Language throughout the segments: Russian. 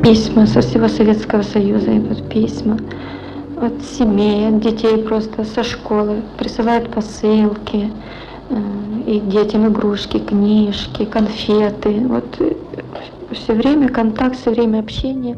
Письма со всего Советского Союза идут письма. От семей, от детей просто со школы присылают посылки. И детям игрушки, книжки, конфеты. Вот все время контакт, все время общение.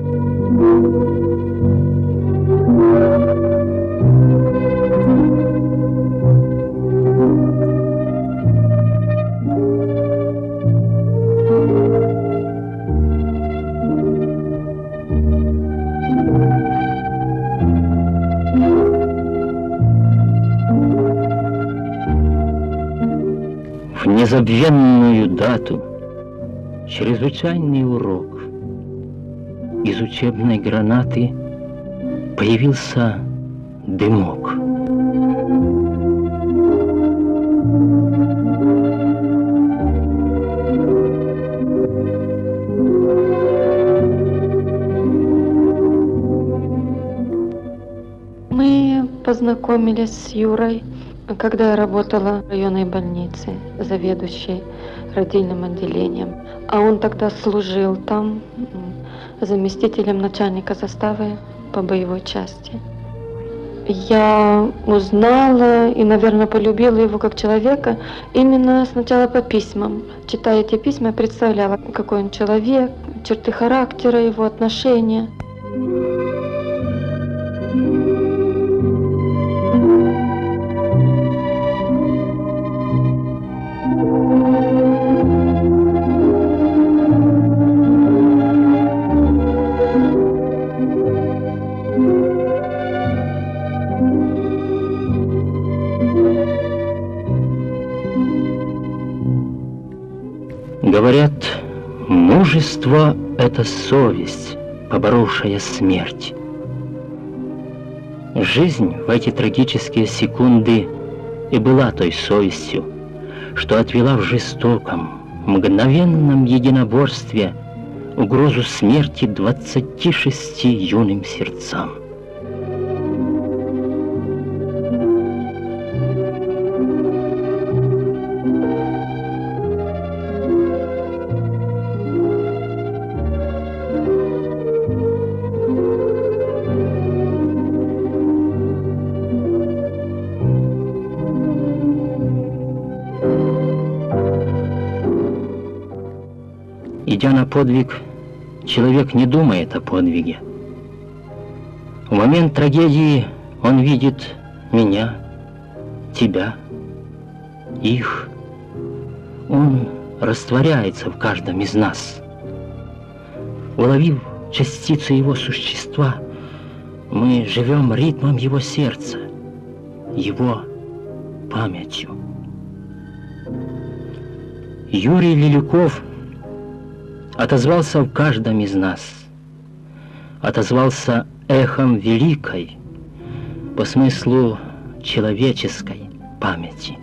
В незабвенную дату чрезвычайный урок. Из учебной гранаты появился дымок. Мы познакомились с Юрой, когда я работала в районной больнице, заведующей родильным отделением. А он тогда служил там заместителем начальника заставы по боевой части. Я узнала и, наверное, полюбила его как человека именно сначала по письмам. Читая эти письма, я представляла, какой он человек, черты характера, его отношения. Говорят, мужество — это совесть, поборовшая смерть. Жизнь в эти трагические секунды и была той совестью, что отвела в жестоком, мгновенном единоборстве угрозу смерти 26 юным сердцам. Идя на подвиг, человек не думает о подвиге. В момент трагедии он видит меня, тебя, их. Он растворяется в каждом из нас. Уловив частицу его существа, мы живем ритмом его сердца, его памятью. Юрий Лилюков отозвался в каждом из нас, отозвался эхом великой, по смыслу человеческой памяти.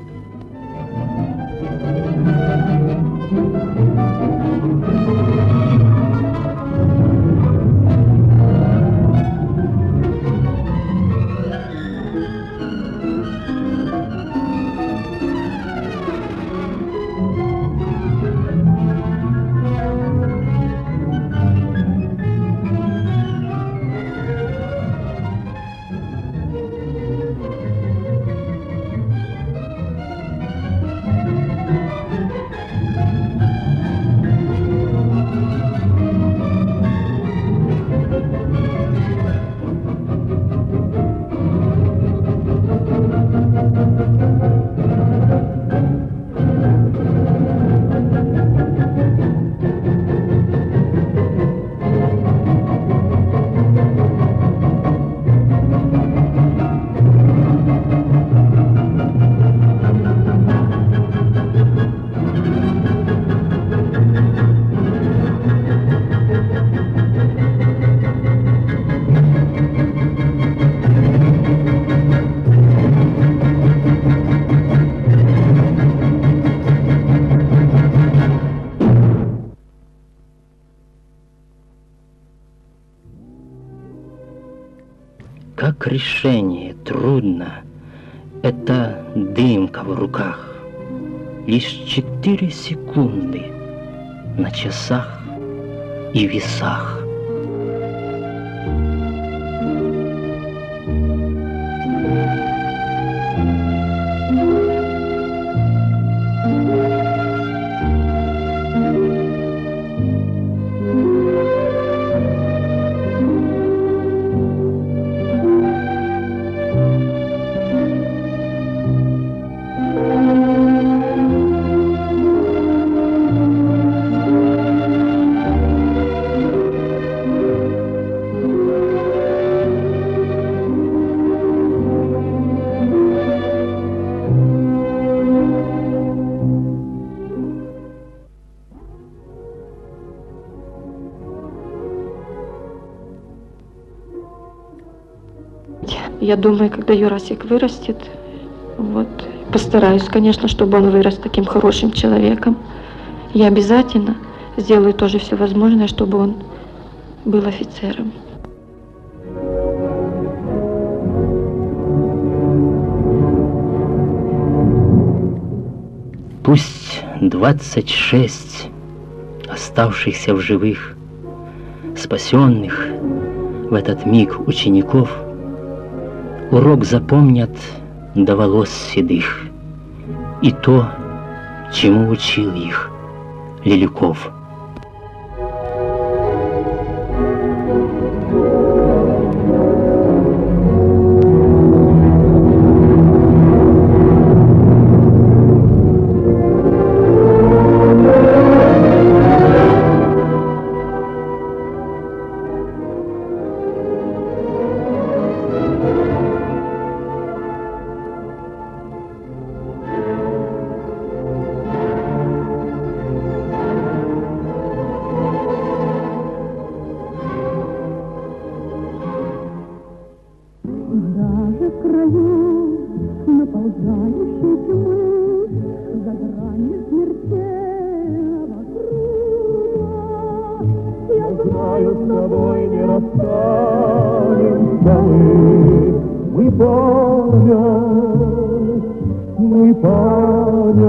Как решение трудно, это дымка в руках. Лишь 4 секунды на часах и весах. Я думаю, когда Юрасик вырастет, вот, постараюсь, конечно, чтобы он вырос таким хорошим человеком. Я обязательно сделаю тоже все возможное, чтобы он был офицером. Пусть 26 оставшихся в живых, спасенных в этот миг учеников, урок запомнят до волос седых и то, чему учил их Лилюков. Даже в краю наползающей тьмы, за гранью смертельного круга, я знаю, с тобой не расстанемся мы память,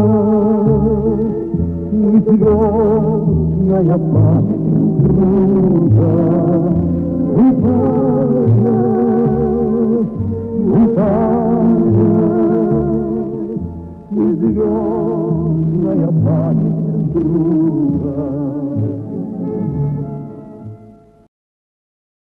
мы звездная память друга, мы память.